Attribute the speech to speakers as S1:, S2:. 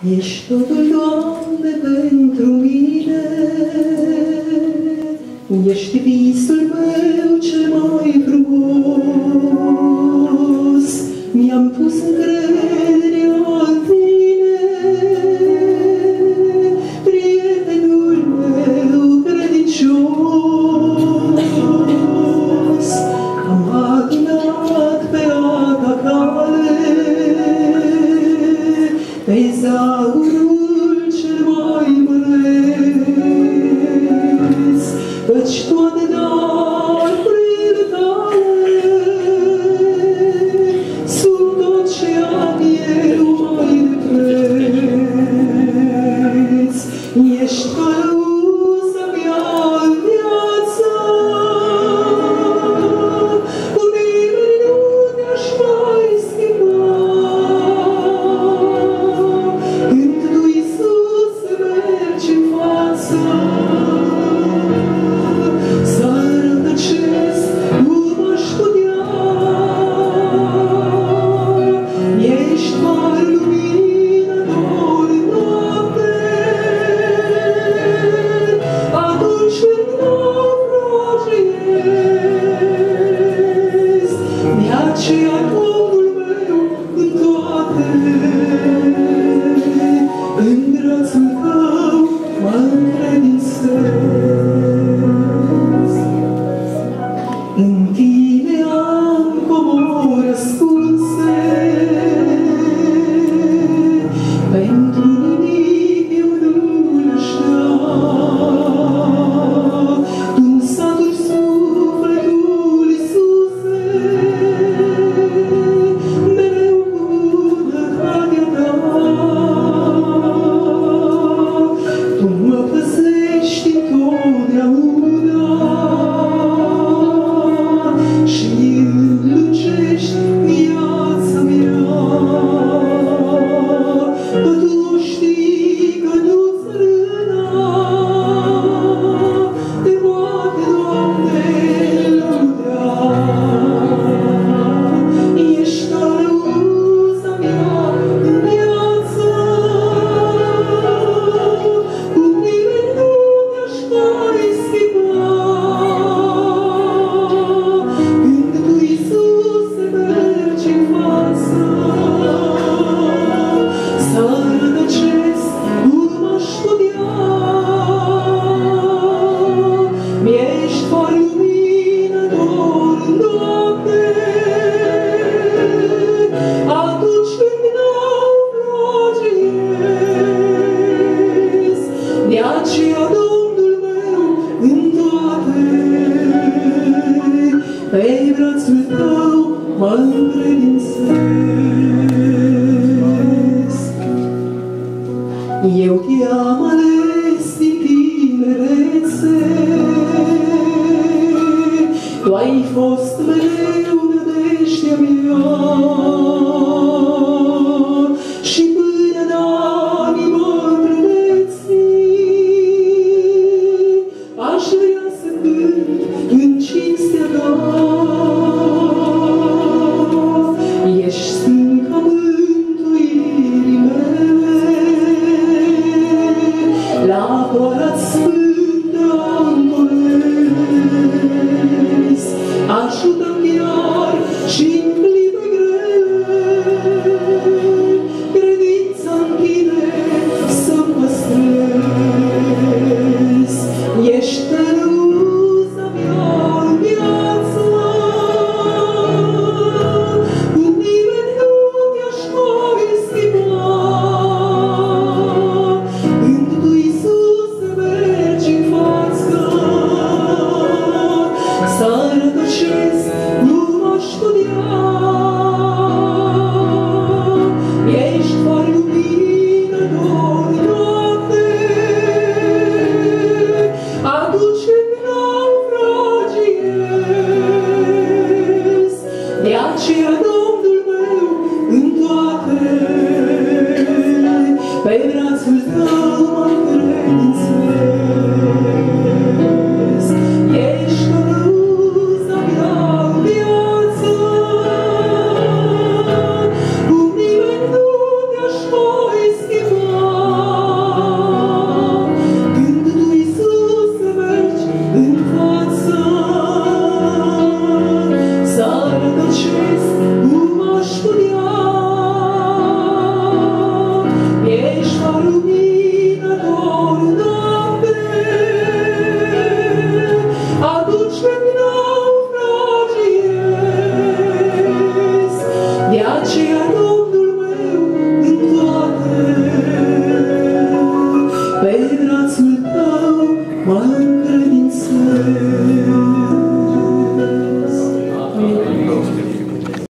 S1: Ești totul, Doamne, pentru mine, ești visul meu cel mai frumos, mi-am pus încrederea în tine, prietenul meu credincios, am adunat pe alta cale, tezaurul cel mai măreț, căci toate darurile tale sunt tot ce am eu mai de preț. Ești călăuza mea în viață, cu nimeni nu te-aș mai schimba. Când tu, Iisus, mergi în față, să rătăcesc, nu m-aș putea. Ești mare lumină, dor în noapte, atunci când naufragiez. De aceea Domnul meu în toate, în brațul tău mă încredințez. În tine am comori ascunse, pentru nimic eu nu-l-aș da. Tu-mi saturi sufletul, Iisuse, mereu cu bunătatea ta. Tu mă păzești întotdeauna și îmi lungești viața mea. Că tu știi că nu-ți râna, te poate, Doamne, lumea. Ești călăuza mea în viață, cu nimeni nu te-aș mai schimba. Când tu, Iisuse, mergi în față, să rătăcesc, nu m-aș putea. Mi-ești fără lumină, dor în noapte, atunci când naufragiez. De aceea Domnul meu în toate, pe brațul tău mă încredințez. Eu te-am ales din tinerețe, tu ai fost mereu nădejdea mea, și până în anii bătrâneții aș vrea să cânt în cinstea ta. Ești stânca mântuirii mele, la Palat Sfânt te ambolesc. Ajută-mi iar și în clipe grele, mai